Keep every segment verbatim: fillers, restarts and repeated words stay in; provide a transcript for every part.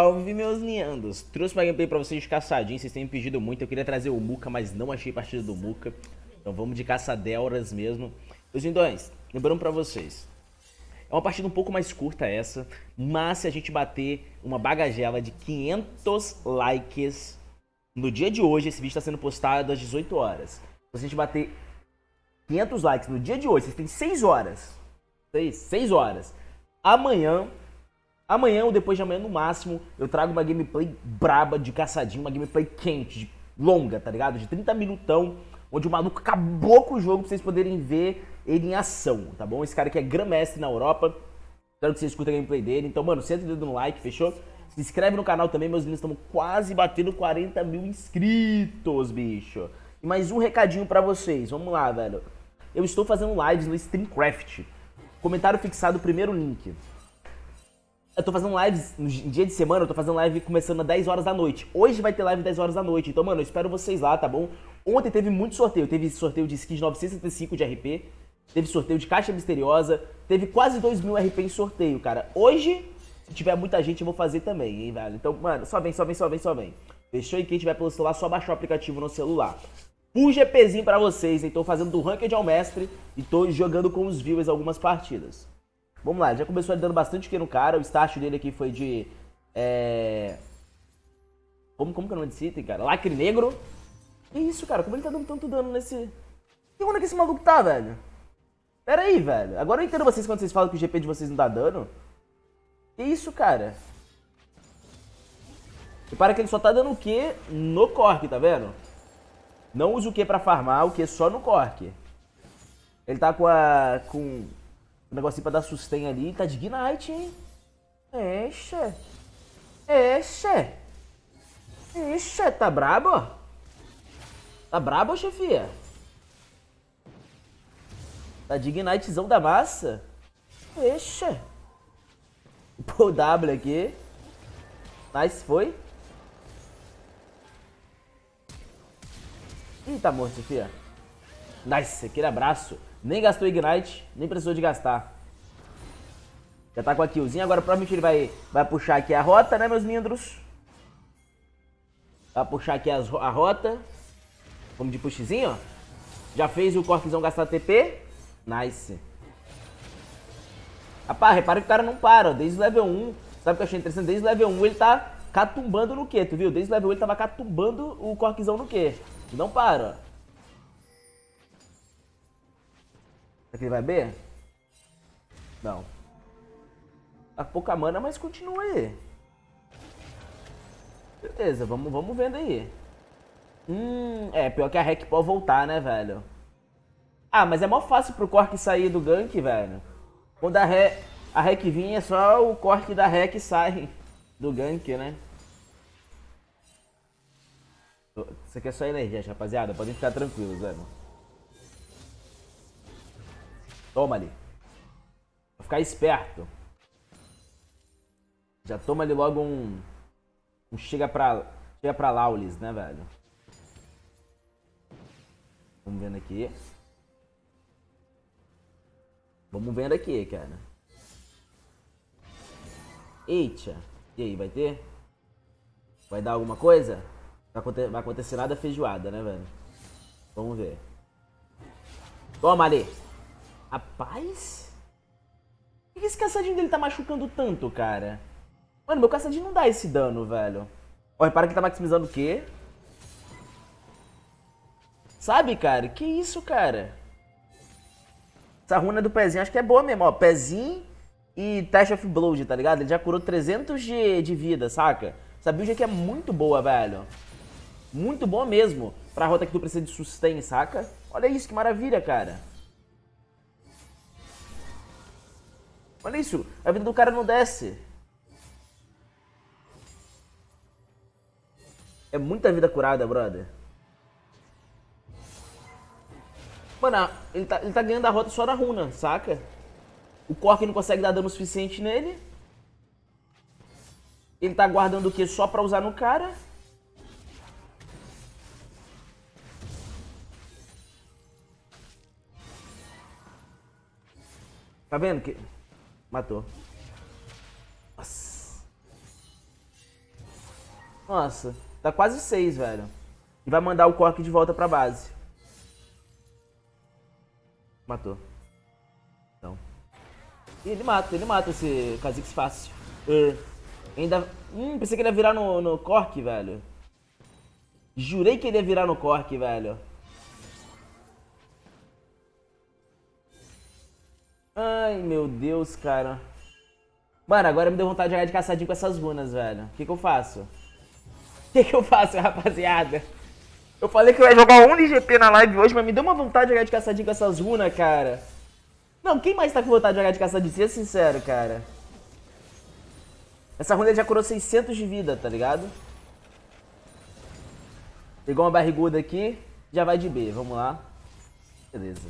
salve, meus lindos! Trouxe uma gameplay pra vocês de caçadinha, vocês têm me pedido muito. Eu queria trazer o Muka, mas não achei partida do Muka. Então vamos de caçadelras mesmo. Meus lindões, lembrando pra vocês, é uma partida um pouco mais curta essa, mas se a gente bater uma bagatela de quinhentos likes no dia de hoje, esse vídeo está sendo postado às dezoito horas. Se a gente bater quinhentos likes no dia de hoje, vocês têm seis horas. seis horas. Amanhã... Amanhã ou depois de amanhã, no máximo, eu trago uma gameplay braba de caçadinho, uma gameplay quente, de longa, tá ligado? De trinta minutão, onde o maluco acabou com o jogo pra vocês poderem ver ele em ação, tá bom? Esse cara aqui é Grandmestre na Europa, espero que vocês escutem a gameplay dele. Então, mano, senta o dedo no like, fechou? Se inscreve no canal também, meus meninos, estamos quase batendo quarenta mil inscritos, bicho. E mais um recadinho pra vocês, vamos lá, velho. Eu estou fazendo lives no Streamcraft. Comentário fixado, primeiro link. Eu tô fazendo lives no dia de semana, eu tô fazendo live começando às dez horas da noite. Hoje vai ter live às dez horas da noite, então, mano, eu espero vocês lá, tá bom? Ontem teve muito sorteio, teve sorteio de skins novecentos e setenta e cinco de R P, teve sorteio de caixa misteriosa, teve quase dois mil R P em sorteio, cara. Hoje, se tiver muita gente, eu vou fazer também, hein, velho? Então, mano, só vem, só vem, só vem, só vem. Fechou? E quem tiver pelo celular, só baixar o aplicativo no celular. Full GPzinho pra vocês, hein? Tô fazendo do Ranked ao Mestre e tô jogando com os viewers algumas partidas. Vamos lá, já começou dando bastante Q no cara. O start dele aqui foi de... É... Como, como que é o nome desse item, cara? Lacre Negro. Que isso, cara? Como ele tá dando tanto dano nesse... Que onda que esse maluco tá, velho? Pera aí, velho. Agora eu entendo vocês quando vocês falam que o G P de vocês não dá dano. Que isso, cara? Repara que ele só tá dando o Q no Cork, tá vendo? Não usa o Q pra farmar, o Q só no Cork. Ele tá com a... com... O negocinho pra dar sustain ali. Tá de Ignite, hein? Eixe. Eixe. Eixe. Tá brabo? Tá brabo, chefia? Tá de Ignitezão da massa? Eixe. Pô, o W aqui. Nice, foi. Ih, tá morto, chefia. Nice, aquele abraço. Nem gastou Ignite, nem precisou de gastar. Já tá com a killzinha, agora provavelmente ele vai, vai puxar aqui a rota, né, meus lindos? Vai puxar aqui as, a rota. Vamos de pushzinho, ó. Já fez o Corkzão gastar T P. Nice. Rapaz, repara que o cara não para, ó. Desde o level um. Sabe o que eu achei interessante? Desde o level um ele tá catumbando no Q, tu viu? Desde o level um ele tava catumbando o Corkzão no Q. E não para, ó. Será que ele vai B? Não. Tá pouca mana, mas continua aí. Beleza, vamos, vamos vendo aí. Hum, é, pior que a Rec pode voltar, né, velho? Ah, mas é mó fácil pro Cork sair do gank, velho. Quando a, Re, a Rec vinha, é só o Cork da Rec sai do gank, né? Isso aqui é só energia, rapaziada. Podem ficar tranquilos, velho. Toma ali. Vou ficar esperto. Já toma ali logo um... Um chega pra... Chega pra Laulis, né, velho? Vamos vendo aqui. Vamos vendo aqui, cara. Eita. E aí, vai ter? Vai dar alguma coisa? Vai acontecer, vai acontecer nada feijoada, né, velho? Vamos ver. Toma ali. Rapaz? Por que esse caçadinho dele tá machucando tanto, cara? Mano, meu caçadinho não dá esse dano, velho. Ó, repara que ele tá maximizando o quê? Sabe, cara? Que isso, cara? Essa runa do pezinho acho que é boa mesmo, ó. Pezinho e Tash of Blood, tá ligado? Ele já curou trezentos de, de vida, saca? Essa build aqui é muito boa, velho. Muito boa mesmo. Pra rota que tu precisa de sustain, saca? Olha isso, que maravilha, cara. Olha isso, a vida do cara não desce. É muita vida curada, brother. Mano, ele tá, ele tá ganhando a rota só na runa, saca? O Cork não consegue dar dano suficiente nele. Ele tá guardando o que só pra usar no cara. Tá vendo que... Matou. Nossa. Nossa, tá quase seis, velho. E vai mandar o Cork de volta pra base. Matou. Não. E ele mata, ele mata esse Kha'Zix fácil. Uh. Ainda... Hum, pensei que ele ia virar no, no Cork, velho. Jurei que ele ia virar no Cork, velho. Ai, meu Deus, cara. Mano, agora me deu vontade de jogar de caçadinho com essas runas, velho. O que que eu faço? O que que eu faço, rapaziada? Eu falei que eu ia jogar um L G P na live hoje, mas me deu uma vontade de jogar de caçadinho com essas runas, cara. Não, quem mais tá com vontade de jogar de caçadinho? Seja sincero, cara. Essa runa já curou seiscentos de vida, tá ligado? Pegou uma barriguda aqui, já vai de B. Vamos lá. Beleza.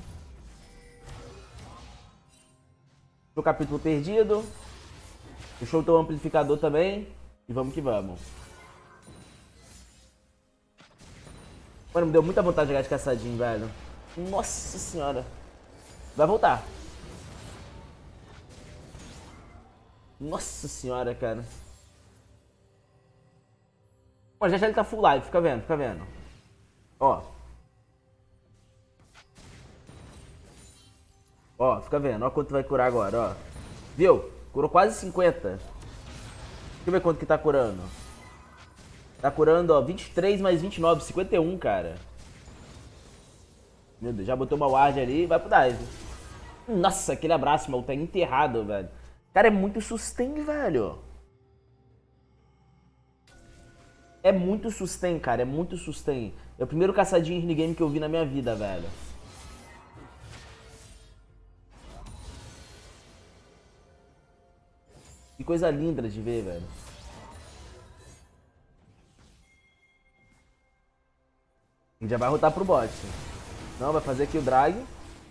O capítulo perdido. Puxou o teu amplificador também. E vamos que vamos. Mano, me deu muita vontade de jogar de caçadinho, velho. Nossa senhora. Vai voltar. Nossa senhora, cara. Mano, já já ele tá full life. Fica vendo, fica vendo. Ó. Ó, fica vendo. Ó quanto vai curar agora, ó. Viu? Curou quase cinquenta. Deixa eu ver quanto que tá curando. Tá curando, ó, vinte e três mais vinte e nove, cinquenta e um, cara. Meu Deus, já botou uma ward ali e vai pro dive. Nossa, aquele abraço, mano, tá enterrado, velho. Cara, é muito sustain, velho. É muito sustain, cara, é muito sustain. É o primeiro caçadinho em game que eu vi na minha vida, velho. Que coisa linda de ver, velho. A gente já vai rotar pro bot. Não, vai fazer aqui o drag.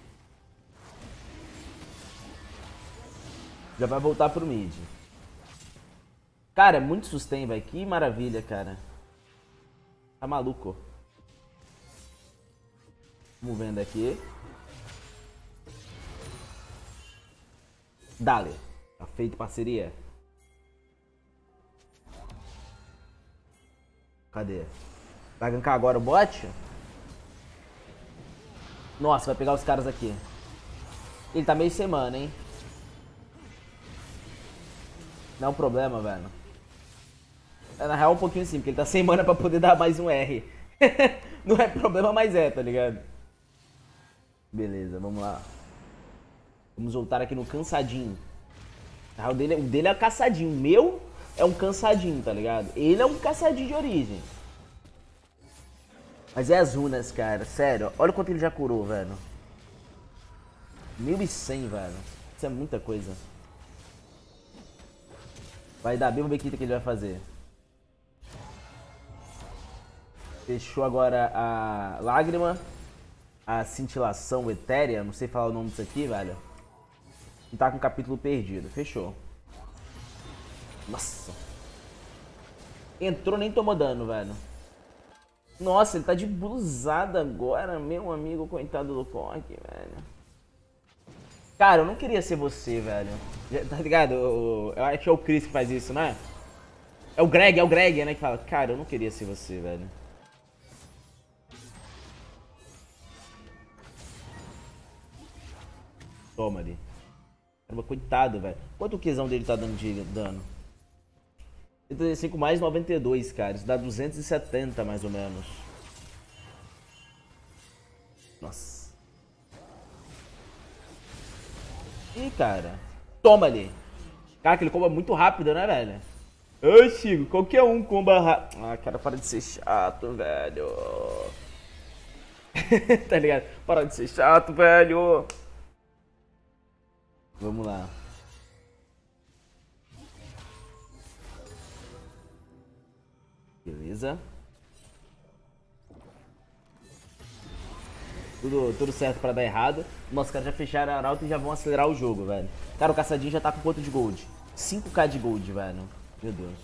Já vai voltar pro mid. Cara, é muito sustain, velho. Que maravilha, cara. Tá maluco. Vamos vendo aqui. Dale. Tá feito parceria. Cadê? Vai gankar agora o bot? Nossa, vai pegar os caras aqui. Ele tá meio semana, hein? Não é um problema, velho. É, na real, um pouquinho sim, porque ele tá sem mana pra poder dar mais um R. Não é problema, mas é, tá ligado? Beleza, vamos lá. Vamos voltar aqui no cansadinho. O dele, o dele é caçadinho. O meu é um cansadinho, tá ligado? Ele é um caçadinho de origem. Mas é as runas, cara. Sério, olha quanto ele já curou, velho. mil e cem, velho. Isso é muita coisa. Vai dar bem, vamos ver o que ele vai fazer. Fechou agora a lágrima. A cintilação etérea. Não sei falar o nome disso aqui, velho. E tá com o capítulo perdido. Fechou. Nossa. Entrou, nem tomou dano, velho. Nossa, ele tá de blusada agora, meu amigo, coitado do Cork, velho. Cara, eu não queria ser você, velho. Tá ligado? Eu, eu acho que é o Chris que faz isso, né? É o Greg, é o Greg, né? Que fala, cara, eu não queria ser você, velho. Toma ali. Caramba, coitado, velho. Quanto o Qzão dele tá dando de dano? trinta e cinco mais noventa e dois, cara. Isso dá duzentos e setenta, mais ou menos. Nossa. Ih, cara. Toma ali. Cara, aquele combo é muito rápido, né, velho? Ô, Chico, qualquer um comba rápido. Ah, cara, para de ser chato, velho. Tá ligado? Para de ser chato, velho. Vamos lá. Beleza. Tudo, tudo certo pra dar errado. Nossa, caras já fecharam a Arauto e já vão acelerar o jogo, velho. Cara, o caçadinho já tá com quanto de gold? cinco k de gold, velho. Meu Deus.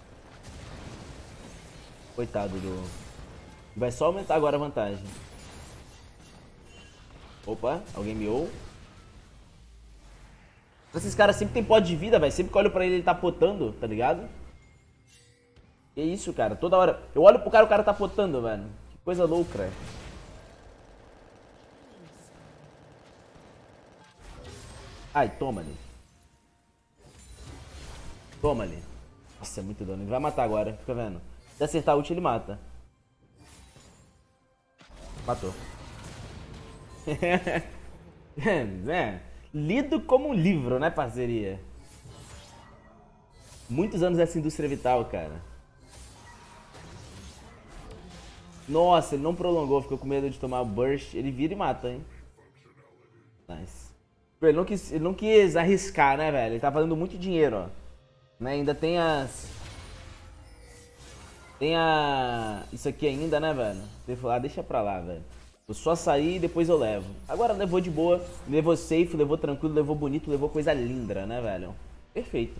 Coitado do... Vai só aumentar agora a vantagem. Opa, alguém miou. Esses caras sempre tem pote de vida, velho. Sempre que eu olho pra ele, ele tá potando, tá ligado? Que isso, cara? Toda hora. Eu olho pro cara, o cara tá potando, velho. Que coisa louca. Ai, toma ali. Toma ali. Nossa, é muito dano. Ele vai matar agora, fica vendo. Se acertar a ult, ele mata. Matou. É, lido como um livro, né, parceria? Muitos anos dessa indústria vital, cara. Nossa, ele não prolongou, ficou com medo de tomar o burst. Ele vira e mata, hein? Nice. Ele não quis, ele não quis arriscar, né, velho? Ele tá fazendo muito dinheiro, ó. Né? Ainda tem as... Tem a... Isso aqui ainda, né, velho? Ele falou, ah, deixa pra lá, velho. Vou só sair e depois eu levo. Agora levou de boa, levou safe, levou tranquilo, levou bonito, levou coisa linda, né, velho? Perfeito.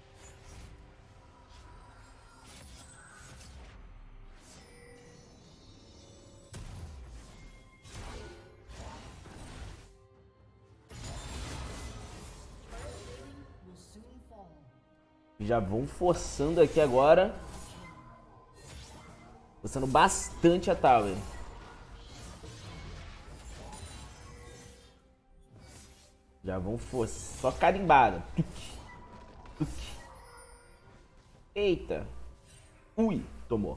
Já vão forçando aqui agora. Forçando bastante a tower. Já vão forçar. Só carimbada. Eita. Ui, tomou.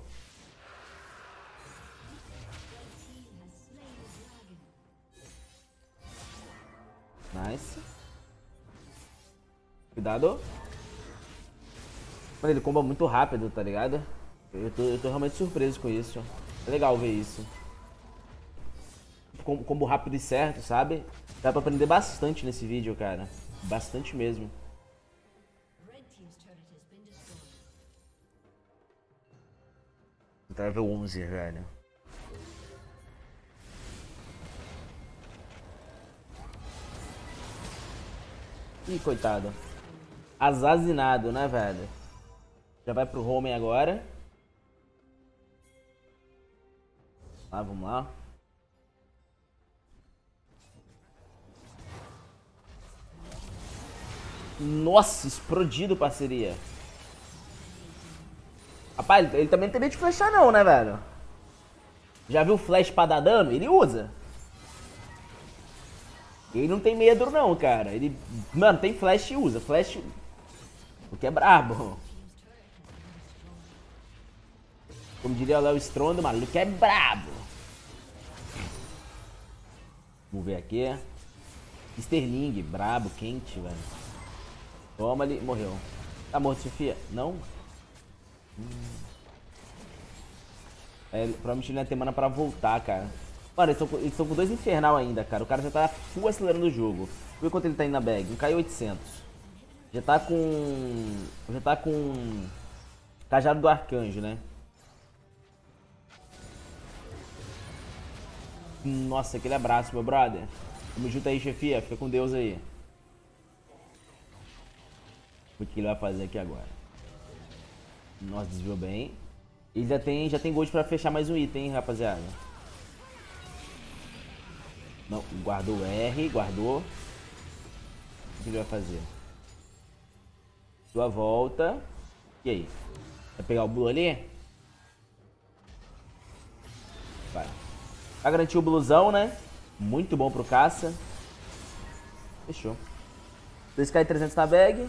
Nice. Cuidado. Mano, ele comba muito rápido, tá ligado? Eu tô, eu tô realmente surpreso com isso. É legal ver isso. Combo rápido e certo, sabe? Dá pra aprender bastante nesse vídeo, cara. Bastante mesmo. Level onze, velho. Ih, coitado. Azazinado, né, velho? Já vai pro home agora. Lá, vamos lá. Nossa, explodido, parceria. Rapaz, ele também não tem medo de flechar não, né, velho? Já viu flash pra dar dano? Ele usa. Ele não tem medo não, cara. Ele, mano, tem flash e usa. Flash... O que é brabo. Como diria o Léo Stronda, mano, que é brabo. Vamos ver aqui. Sterling, brabo, quente, velho. Toma ali, morreu. Tá morto, Sofia? Não? Hum. É, provavelmente ele não ia ter mana pra voltar, cara. Mano, eles estão com dois infernal ainda, cara. O cara já tá full acelerando o jogo. Vê quanto ele tá indo na bag. Um K oitocentos. Já tá com... Já tá com... Cajado do Arcanjo, né? Nossa, aquele abraço, meu brother. Tamo junto aí, chefia. Fica com Deus aí. O que ele vai fazer aqui agora? Nossa, desviou bem. Ele já tem, já tem gold pra fechar mais um item, hein, rapaziada. Não, guardou o R, guardou. O que ele vai fazer? Sua volta. E aí? Vai pegar o blue ali? Vai. Vai garantir o blusão, né? Muito bom pro caça. Fechou. dois K trezentos na bag.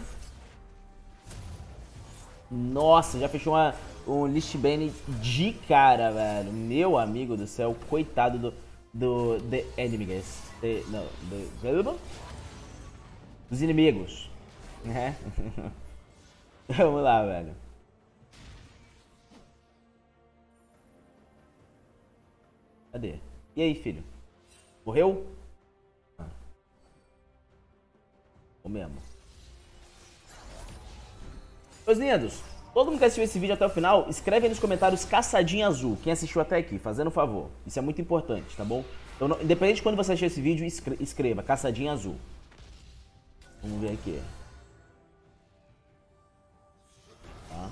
Nossa, já fechou uma, um list bane de cara, velho. Meu amigo do céu, coitado do... Do... The enemies. The, não, do, dos inimigos. Né? Vamos lá, velho. Cadê? E aí, filho? Morreu? Ah. Ou mesmo. Meus lindos, todo mundo que assistiu esse vídeo até o final, escreve aí nos comentários Caçadinha Azul, quem assistiu até aqui, fazendo um favor. Isso é muito importante, tá bom? Então, não, independente de quando você assistir esse vídeo, escreva Caçadinha Azul. Vamos ver aqui. Tá.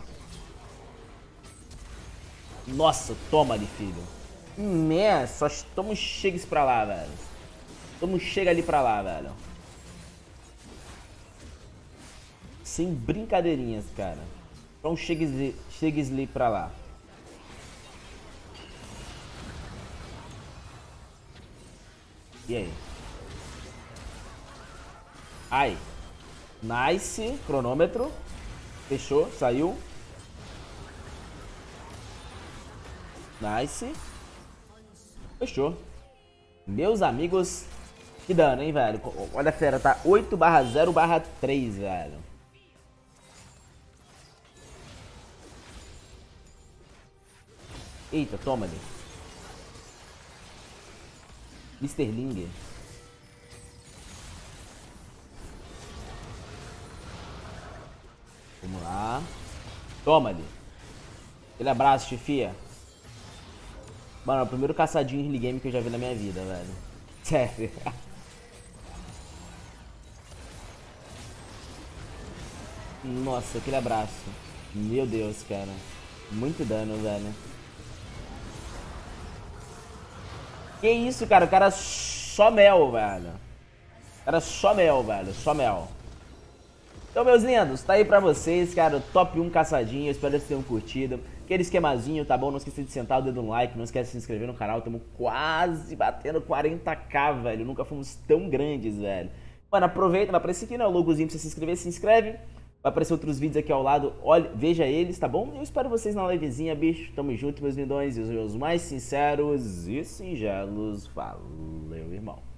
Nossa, toma ali, filho. Né, só toma um chega pra lá, velho. Toma um chega ali pra lá, velho. Sem brincadeirinhas, cara. Então chegue chegue pra lá. E aí? Ai. Nice. Cronômetro. Fechou. Saiu. Nice. Fechou. Meus amigos. Que dano, hein, velho? Olha a fera, tá oito barra zero barra três, velho. Eita, toma ali. mister Ling. Vamos lá. Toma ali. Aquele abraço, chefia. Mano, é o primeiro caçadinho early game que eu já vi na minha vida, velho. Sério. Nossa, aquele abraço. Meu Deus, cara. Muito dano, velho. Que isso, cara? O cara só mel, velho. O cara só mel, velho. Só mel. Então, meus lindos, tá aí pra vocês, cara, o top um caçadinho. Eu espero que vocês tenham curtido. Aquele esquemazinho, tá bom? Não esqueça de sentar o dedo no like, não esquece de se inscrever no canal. Estamos quase batendo quarenta k, velho. Nunca fomos tão grandes, velho. Mano, aproveita, vai aparecer aqui, né, o logozinho pra você se inscrever, se inscreve. Vai aparecer outros vídeos aqui ao lado, olha, veja eles, tá bom? Eu espero vocês na livezinha, bicho. Tamo junto, meus lindões, e os meus mais sinceros e singelos. Valeu, irmão.